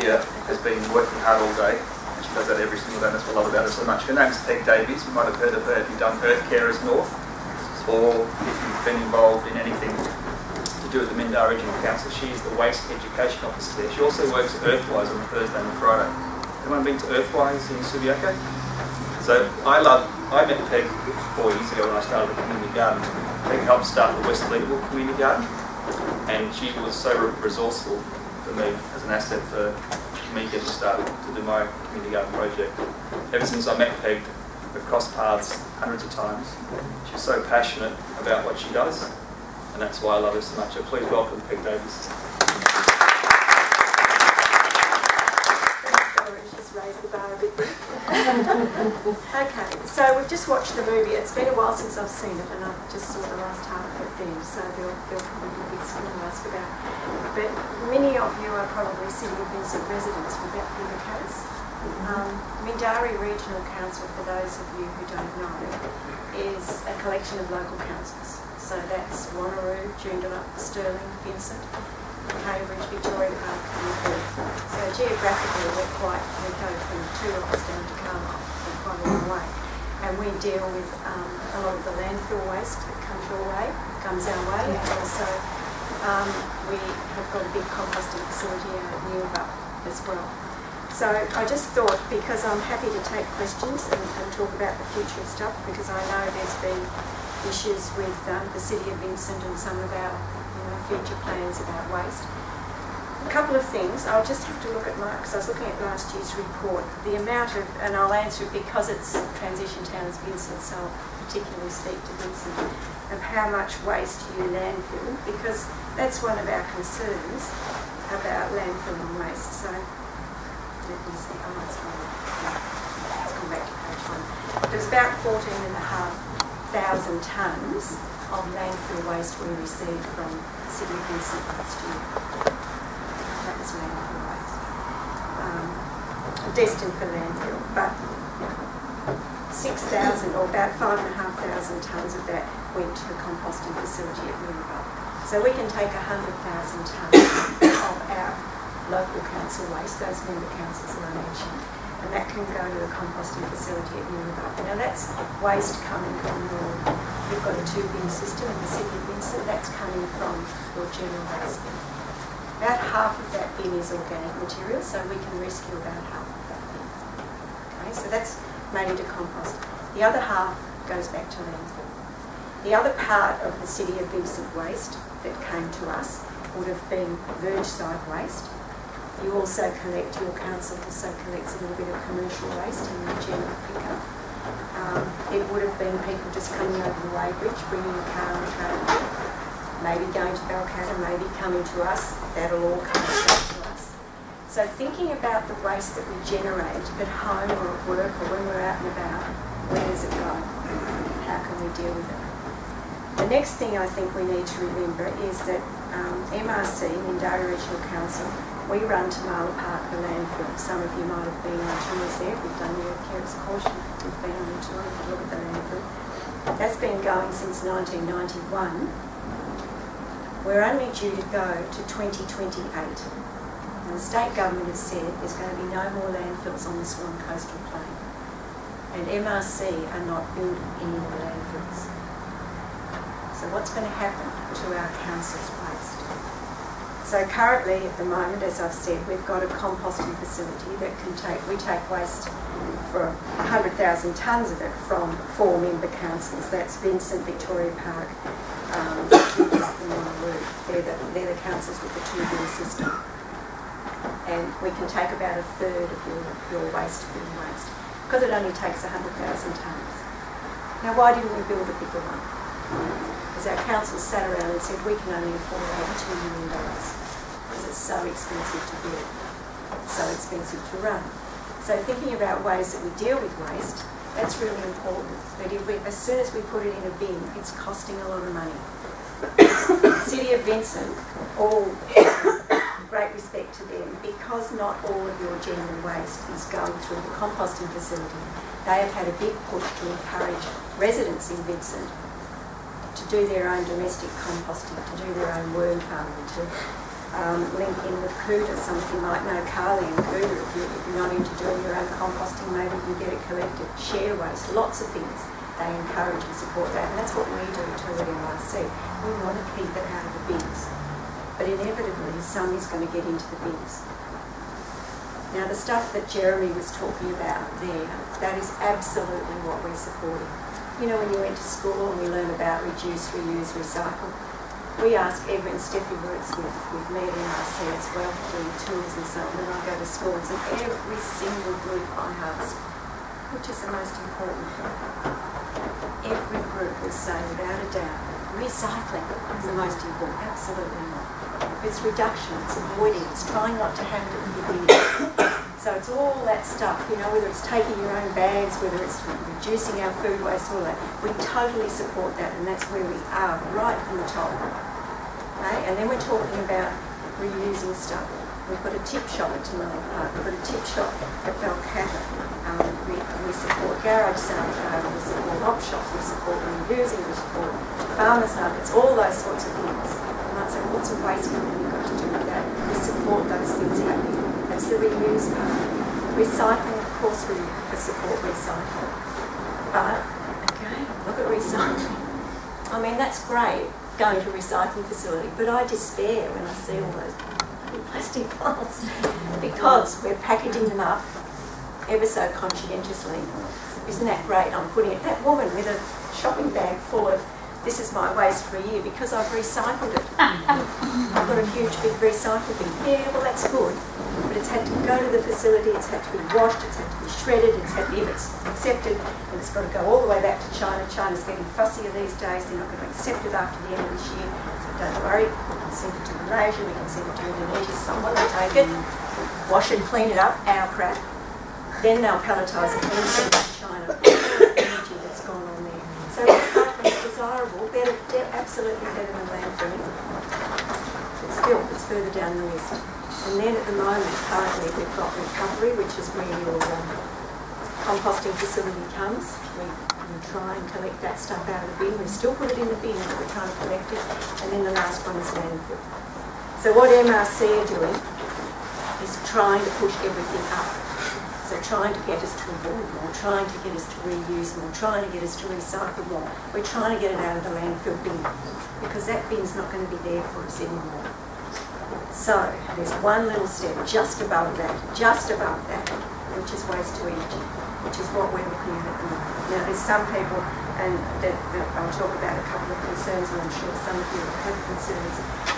Sylvia has been working hard all day, and she does that every single day. That's what I love about her so much. Her name's Peg Davies. You might have heard of her if you've done Earth Carers North, or if you've been involved in anything to do with the Mindarie Regional Council. She's the Waste Education Officer there. She also works at Earthwise on a Thursday and a Friday. Anyone been to Earthwise in Subiaco? So I met Peg 4 years ago when I started the community garden. Peg helped start the West Leederville Community Garden, and she was so resourceful for me as an asset for me getting started to do my community garden project. Ever since I met Peg, we've crossed paths hundreds of times. She's so passionate about what she does, and that's why I love her so much. So please welcome Peg Davies. Raise the bar a bit there. Okay, so we've just watched the movie. It's been a while since I've seen it, and I just saw the last half of it then, so there'll probably be some to ask about. But many of you are probably City of Vincent residents. Would that be the case? Mindarie Regional Council, for those of you who don't know, is a collection of local councils. So that's Wanneroo, Joondalup, Stirling, Vincent, Cambridge, Victoria Park and Perth. So geographically we go from Tuross down to Carlisle, quite a long way. And we deal with a lot of the landfill waste that comes our way, and also we have got a big composting facility out at Neilbuck as well. So I just thought, because I'm happy to take questions and talk about the future stuff, because I know there's been issues with the City of Vincent and some of our future plans about waste. A couple of things. I'll just have to look at because I was looking at last year's report, the amount of, and I'll answer it because it's Transition Towns Vincent, so I'll particularly speak to Vincent, of how much waste you landfill, because that's one of our concerns about landfill and waste. So let me see, let's go back to page 1. There's about 14,500 tonnes of landfill waste we received from the City of Vincent last year. That was landfill waste. Destined for landfill, but 6,000 or about 5,500 tonnes of that went to the composting facility at Mooloolaba. So we can take 100,000 tonnes of our local council waste, those member councils that I mentioned, and that can go to the composting facility at Mooloolaba. Now that's waste coming from you've got a 2-bin system in the City of Vincent, that's coming from your general waste bin. About half of that bin is organic material, so we can rescue about half of that bin. Okay, so that's made into compost. The other half goes back to landfill. The other part of the City of Vincent waste that came to us would have been verge side waste. You also collect, your council also collects a little bit of commercial waste in the general pickup. It would have been people just coming over the weighbridge, bringing a car and a trailer, maybe going to Balcatta, maybe coming to us. That'll all come straight to us. So thinking about the waste that we generate at home or at work or when we're out and about, where does it go? How can we deal with it? The next thing I think we need to remember is that MRC, Mindarie Regional Council, we run Tamala Park, the landfill. Some of you might have been on tours there. We've done the Earth Carers course. We've been on the tour and look at the landfill. That's been going since 1991. We're only due to go to 2028. And the state government has said there's going to be no more landfills on the Swan Coastal Plain. And MRC are not building any more landfills. So what's going to happen to our council's waste? So currently, at the moment, as I've said, we've got a composting facility that can we take waste for 100,000 tonnes of it from 4 member councils. That's Vincent, Victoria Park, and Wanneroo. They're the councils with the 2-bin system. And we can take about 1/3 of your waste bin waste, because it only takes 100,000 tonnes. Now, why didn't we build a bigger one? Because our council sat around and said we can only afford $82 million because it's so expensive to build, so expensive to run. So thinking about ways that we deal with waste, that's really important. But as soon as we put it in a bin, it's costing a lot of money. City of Vincent, all great respect to them, because not all of your general waste is going through the composting facility, they have had a big push to encourage residents in Vincent to do their own domestic composting, to do their own worm farming, to link in with Kuta. Some of you might know Carly and Kuta. If you're not into doing your own composting, maybe you can get it collected. Share waste, lots of things. They encourage and support that, and that's what we do too at NYC. We want to keep it out of the bins, but inevitably some is going to get into the bins. Now the stuff that Jeremy was talking about there, that is absolutely what we're supporting. You know, when you went to school and we learn about reduce, reuse, recycle, we ask and Steffi works with me at NRC as well, doing tours and so on, and I go to schools, and every single group I ask, which is the most important thing? Every group will say, without a doubt, recycling is the most important. Absolutely not. It's reduction, it's avoiding, it's trying not to have it in your bin. So it's all that stuff, you know, whether it's taking your own bags, whether it's reducing our food waste, all that. We totally support that, and that's where we are, right from the top. Okay? And then we're talking about reusing stuff. We've got a tip shop at Tamale Park, we've got a tip shop at Balcatta. We support garage sale, we support op shops, we support reusing, we support farmers markets, all those sorts of things. You might say, what's a waste company got to do with that? We support those things happening. That's the reuse part. Recycling, of course, we support recycling. But, again, look at recycling. I mean, that's great, going to a recycling facility, but I despair when I see all those plastic bottles because we're packaging them up ever so conscientiously. Isn't that great? I'm putting it, that woman with a shopping bag full of, this is my waste for a year because I've recycled it. I've got a huge big recycle bin. Yeah, well that's good, but it's had to go to the facility, it's had to be washed, it's had to be shredded, it's had, if it's accepted, and it's got to go all the way back to China. China's getting fussier these days, they're not going to accept it after the end of this year. Don't worry, we can send it to Malaysia, we can send it to Indonesia, someone will take it, wash and clean it up, our crap. Then they'll palletise it and send it to China. The energy that's gone on there. So recycling is desirable, absolutely better than landfilling. But still, it's further down the list. And then at the moment, currently, we've got recovery, which is where your composting facility comes. We try and collect that stuff out of the bin. We still put it in the bin, but we're trying to collect it. And then the last one is landfill. So what MRC are doing is trying to push everything up. So trying to get us to avoid more, trying to get us to reuse more, trying to get us to recycle more. We're trying to get it out of the landfill bin because that bin's not going to be there for us anymore. So there's one little step just above that, which is waste to energy, which is what we're looking at the moment. Now there's some people, and that I'll talk about a couple of concerns, and I'm sure some of you have concerns.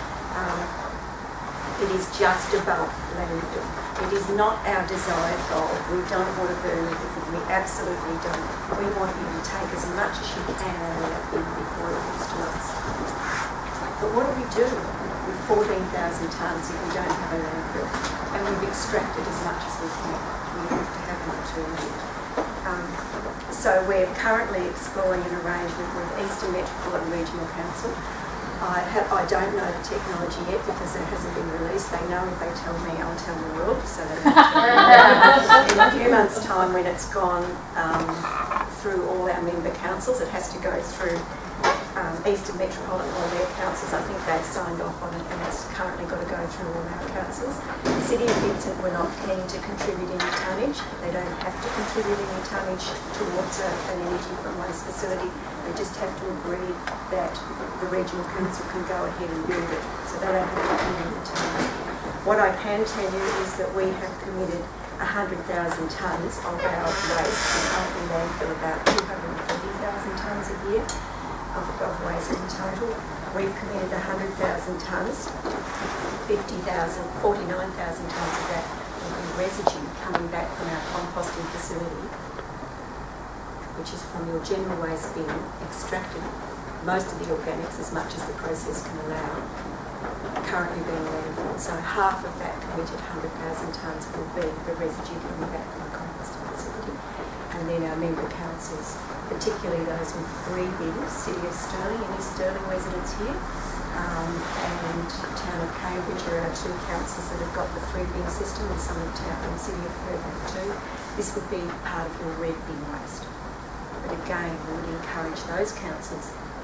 It is just above landfill. It is not our desired goal. We don't want to burn everything. We absolutely don't. We want you to take as much as you can out of that bin before it gets to us. But what do we do with 14,000 tonnes if we don't have a landfill? And we've extracted as much as we can. We have to have an alternative. So we're currently exploring an arrangement with Eastern Metropolitan Regional Council. I don't know the technology yet because it hasn't been released. They know if they tell me, I'll tell the world. So in a few months' time, when it's gone through all our member councils, it has to go through Eastern Metropolitan, all their councils. I think they've signed off on it, and it's currently got to go through all our councils. The City of Vincent were not keen to contribute any tonnage. They don't have to contribute any tonnage towards an energy from waste facility. They just have to agree that the regional council can go ahead and build it, so they don't have to pay any tonnage. What I can tell you is that we have committed 100,000 tonnes of our waste. We currently landfill about 240,000 tonnes a year of waste in total. We've committed 100,000 tonnes, 49,000 tonnes of that will be residue coming back from our composting facility, which is from your general waste bin, extracted most of the organics as much as the process can allow, currently being landfilled. So half of that committed 100,000 tonnes will be the residue coming back from the composting facility. And then our member councils, particularly those with 3 bins, City of Stirling and East Stirling residents here, and Town of Cambridge are our 2 councils that have got the 3 bin system, and some of Town and City of Perth have 2. This would be part of your red bin waste. But again, we would encourage those councils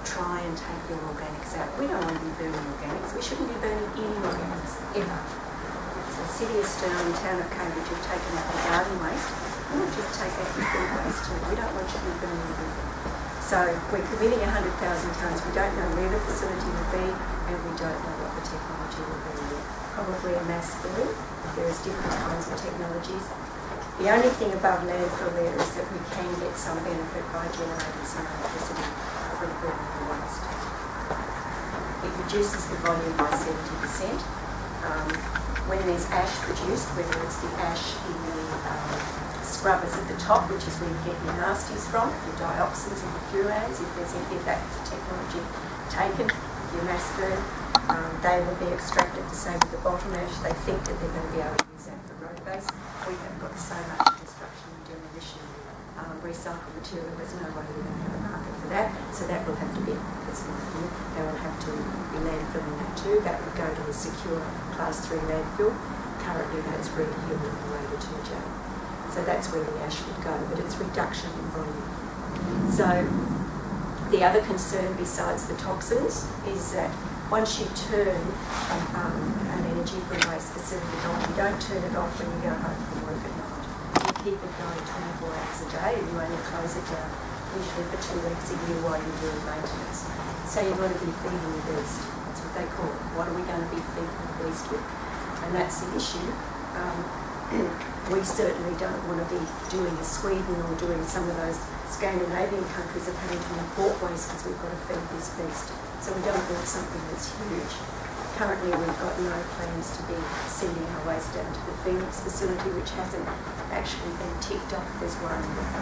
try and take your organics out. We don't want to be burning organics. We shouldn't be burning any organics, ever. So City of Stirling, Town of Cambridge have taken out the garden waste. We want you to take out your food waste too. We don't want you to be burning everything. So we're committing 100,000 tonnes. We don't know where the facility will be, and we don't know what the technology will be yet. Probably a mass burn. There is different kinds of technologies. The only thing above landfill there is that we can get some benefit by generating some electricity from burning the waste. It reduces the volume by 70%. When there's ash produced, whether it's the ash in the scrubbers at the top, which is where you get your nasties from, your dioxins and the furans, if there's any of that technology taken, your mass burn, they will be extracted the same with the bottom ash. They think that they're going to be able to use that for road base. We have got so much construction and demolition recycled material, there's no way we're going to have a market for that. So that will have to be, they will have to be landfilling that too. That would go to a secure class 3 landfill. Currently that's Red Hill and Labour 2J. So that's where the ash would go, but it's reduction in volume. So the other concern besides the toxins is that once you turn an energy from waste facility on, you don't turn it off when you go home from work at night. You keep it going 24 hours a day and you only close it down usually for 2 weeks a year while you're doing maintenance. So you've got to be feeding the beast. That's what they call it. What are we going to be feeding the beast with? And that's the issue. We certainly don't want to be doing a Sweden or doing some of those Scandinavian countries of having to import waste because we've got to feed this beast. So we don't want something that's huge. Currently we've got no plans to be sending our waste down to the Phoenix facility, which hasn't actually been ticked off. There's one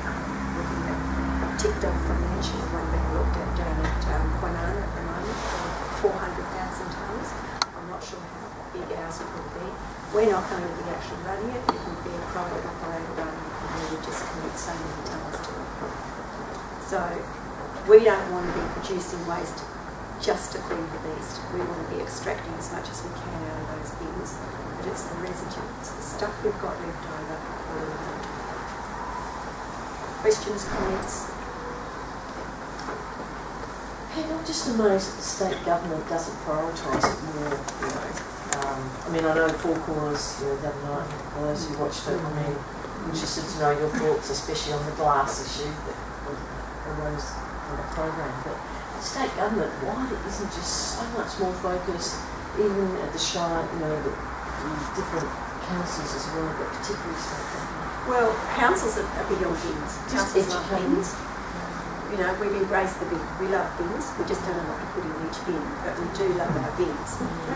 ticked off financially, one being looked at down at Kwinana at the moment for 400,000 tonnes. I'm not sure how big ours will be. We're not going to be actually running it. It would be a private operator running it, and we would just commit so many tonnes to it. So we don't want to be producing waste just to feed the beast. We want to be extracting as much as we can out of those bins, but it's the residue, it's the stuff we've got left over. Questions, comments? Peg, I'm just amazed that the state government doesn't prioritise it more, you know. I mean, I know Four Corners, the other night, for those who watched it, I mean, interested to know your thoughts, especially on the glass issue that arose on the program. But the state government, why there isn't just so much more focus, even at the Shire, you know, the different councils as well, but particularly state government? Well, councils are big on bins. Councils love bins. You know, we've embraced the bin. We love bins. We just don't know what to put in each bin, but we do love our bins.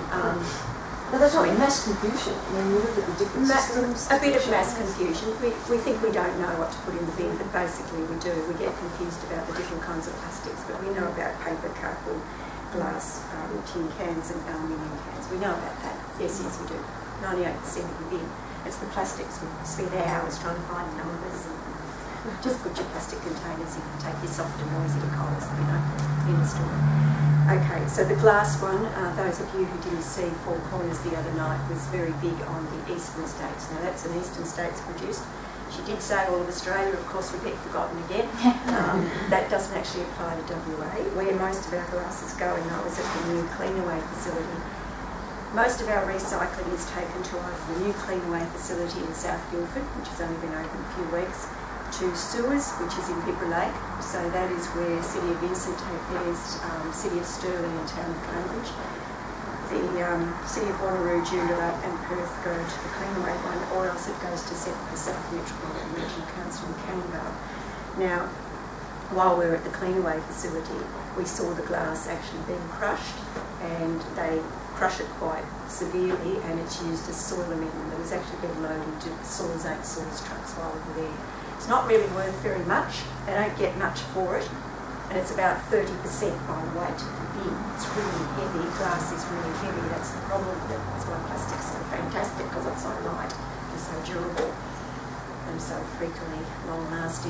But there's not mass confusion. I mean, you look at the different systems. A bit of mass confusion. We think we don't know what to put in the bin, but basically we do. We get confused about the different kinds of plastics, but we know about paper, cardboard, glass, tin cans and aluminium cans. We know about that. Yes, we do. 98% of the bin. It's the plastics. We spend hours trying to find numbers. And just put your plastic containers in and take your soft and noisy to Coles, you know, in the store. Okay, so the glass one, those of you who didn't see Four Corners the other night, was very big on the eastern states. Now that's an eastern states produced. She did say all of Australia, of course we get forgotten again. That doesn't actually apply to WA. Where most of our glass is going though is at the new Cleanaway facility. Most of our recycling is taken to either the new Cleanaway facility in South Guildford, which has only been open a few weeks, to Sewers, which is in Bibra Lake. So that is where City of Vincent take theirs, City of Stirling and Town of Cambridge. The City of Wanneroo, Joondalup and Perth go to the Cleanaway one, or else it goes to the South Metropolitan Regional Council in Canberra. Now, while we were at the Cleanaway facility, we saw the glass actually being crushed, and they crush it quite severely, and it's used as soil amendment. It was actually being loaded into Soils 8 soils trucks while we were there. It's not really worth very much. They don't get much for it, and it's about 30% by weight of the bin. It's really heavy. Glass is really heavy. That's the problem with it. That's why plastics are so fantastic, because it's so light and so durable and so frequently long-lasting.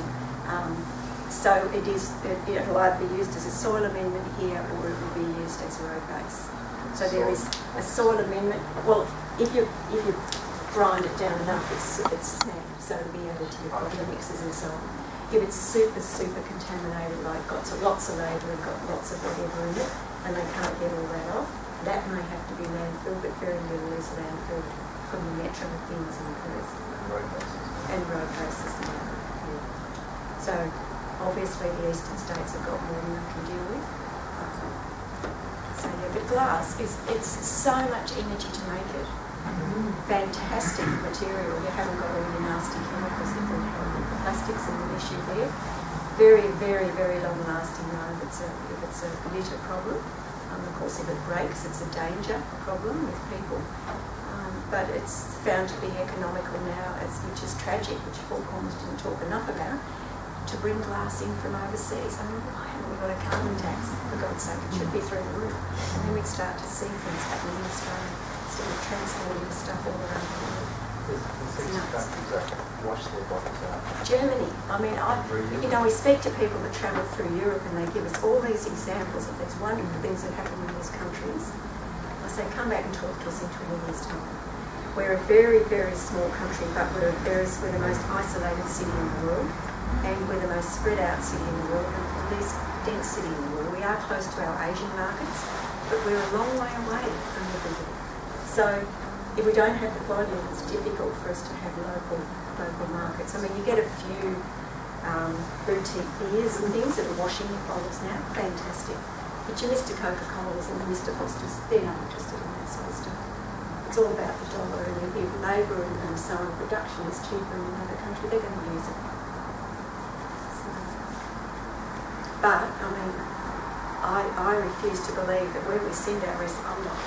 So it'll either be used as a soil amendment here, or it will be used as a road base. So there is a soil amendment. Well, if you grind it down enough, it's sand, so it'll be added to your bottom mixes and so on. if it's super, super contaminated, like got lots of labour and got lots of whatever in it, and they can't get all that off, that may have to be landfilled, but very little is landfilled from the metro things in Perth. And road bases. Yeah. So obviously the eastern states have got more than they can deal with. So yeah, but glass it's so much energy to make it. Fantastic material. You haven't got all your nasty chemicals that will have the plastics and the issue there. Very, very, very long lasting though if it's a litter problem. Of course if it breaks it's a danger problem with people. But it's found to be economical now, which is tragic, which Four Corners didn't talk enough about, to bring glass in from overseas. I mean, why haven't we got a carbon tax? For God's sake, it should be through the roof. And then we'd start to see things happening in Australia, instead of transporting stuff all around the world. Wash their bottles out. Germany. I mean, we speak to people that travel through Europe and they give us all these examples of these wonderful things that happen in these countries. I say, come back and talk to us in 20 years' time. We're a very, very small country, but we're the most isolated city in the world, and we're the most spread out city in the world, and the least dense city in the world. We are close to our Asian markets, but we're a long way away from everybody. So if we don't have the volume, it's difficult for us to have local markets. I mean, you get a few boutique beers and things that are washing your bottles now, fantastic. But your Mr. Coca-Colas and the Mr. Fosters, they're not interested in that sort of stuff. It's all about the dollar, and if labour and so on, production is cheaper in another country, they're going to use it. So, but, I mean, I refuse to believe that when we send our I'm not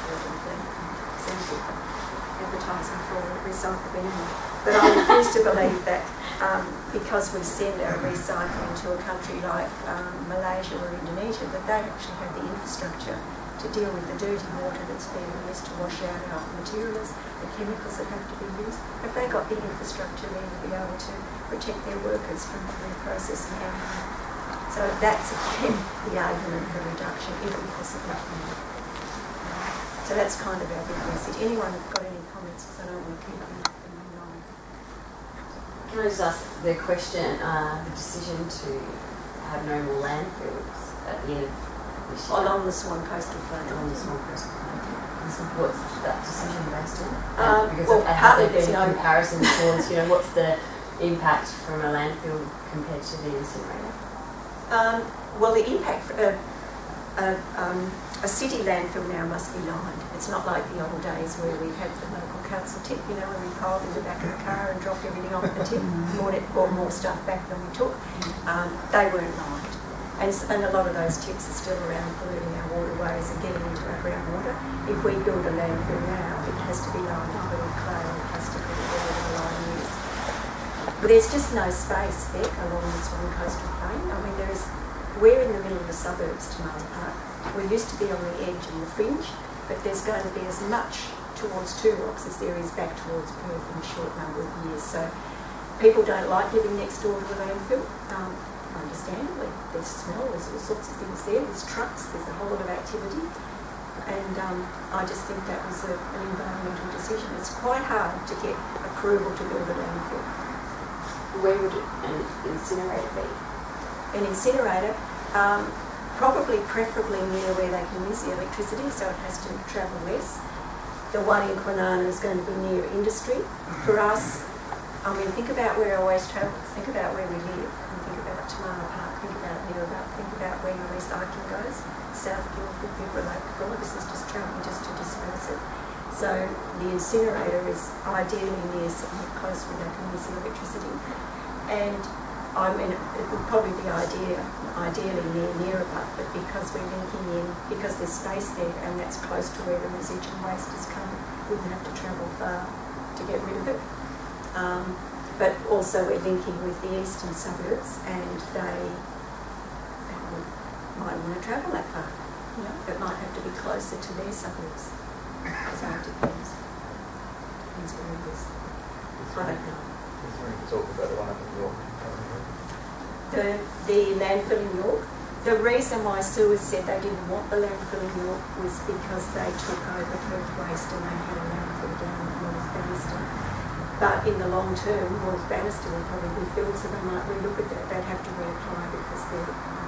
advertising for recycle anymore, but I refuse to believe that because we send our recycling to a country like Malaysia or Indonesia, that they actually have the infrastructure to deal with the dirty water that's being used to wash out our materials, the chemicals that have to be used. Have they got the infrastructure there to be able to protect their workers from the reprocessing out? So that's again the argument for reduction, even possible. So that's kind of our big message. Anyone got any comments? Because I don't want to keep them long. Can I just ask the question, the decision to have no more landfills at the end of Along the Swan Coastal Plain. Along the Swan Coastal Plain. What's that decision based on? Because well, partly there's no comparison towards, what's the impact from a landfill compared to the incinerator? Well, the impact, a city landfill now must be lined. It's not like the old days where we had the local council tip, where we piled in the back of the car and dropped everything off the tip, brought more stuff back than we took. They weren't lined. And a lot of those tips are still around polluting our waterways and getting into our groundwater. If we build a landfill now, it has to be lined up with clay or plastic or whatever the line is. But there's just no space, Beck, along the Swan Coastal Plain. I mean, we're in the middle of the suburbs, Tamara Park. We used to be on the edge and the fringe, but there's going to be as much towards Two Rocks as there is back towards Perth in a short number of years. So people don't like living next door to a landfill. Understandably, there's smell, there's all sorts of things there, there's trucks, there's a whole lot of activity, and I just think that was an environmental decision. It's quite hard to get approval to build a landfill. Where would an incinerator be? An incinerator, preferably near where they can use the electricity, so it has to travel less. The one in Kwinana is going to be near industry. For us, I mean, think about where our waste travels, think about where we live. Tamara Park, think about Neerabup, think about where your recycling goes. South Guildford, people like to go, this is just travelling just to dispose it. So the incinerator is ideally near somewhere close where they can use the electricity. And I mean, it would probably be ideally near Neerabup, but because we're linking in, because there's space there and that's close to where the residual waste is coming, we wouldn't have to travel far to get rid of it. But also we're linking with the eastern suburbs, and they might want to travel that far. It might have to be closer to their suburbs. So it depends. Depends where it is. I don't know. Talk about the one up in York. The landfill in York. The reason why Suez said they didn't want the landfill in York was because they took over Perth Waste and they had a landfill down at North Ballaston. But in the long term, North Bannister will probably be filled, so they might relook at that. They'd have to reapply because their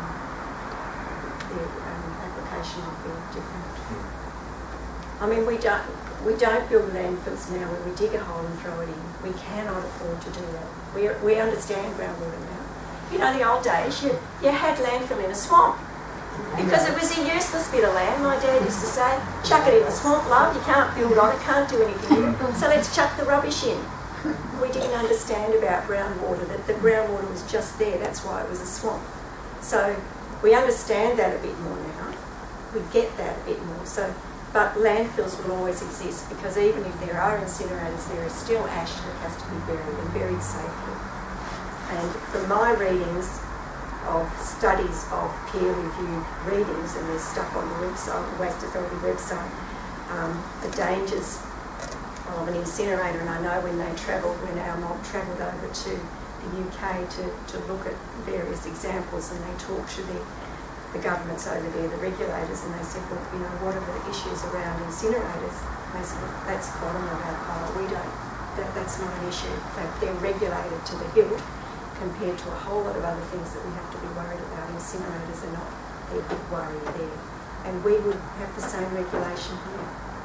application would be different. I mean, we don't build landfills now where we dig a hole and throw it in. We cannot afford to do that. We understand groundwater now. You know, the old days, you had landfill in a swamp because it was a useless bit of land. My dad used to say, chuck it in the swamp, love, you can't build on it, can't do anything with it, so let's chuck the rubbish in. We didn't understand about groundwater, that the groundwater was just there, that's why it was a swamp. So we understand that a bit more now. We get that a bit more. But landfills will always exist because even if there are incinerators, there is still ash that has to be buried and buried safely. And from my readings of studies of peer-reviewed readings, and there's stuff on the website, the Waste Authority website, the dangers of an incinerator, and I know when our mob travelled over to the UK to look at various examples, and they talked to the governments over there, the regulators, and they said, well, you know, what are the issues around incinerators? And they said, well, that's quite on about, that's not an issue. They're regulated to the hilt compared to a whole lot of other things that we have to be worried about. Incinerators are not their big worry there. And we would have the same regulation here.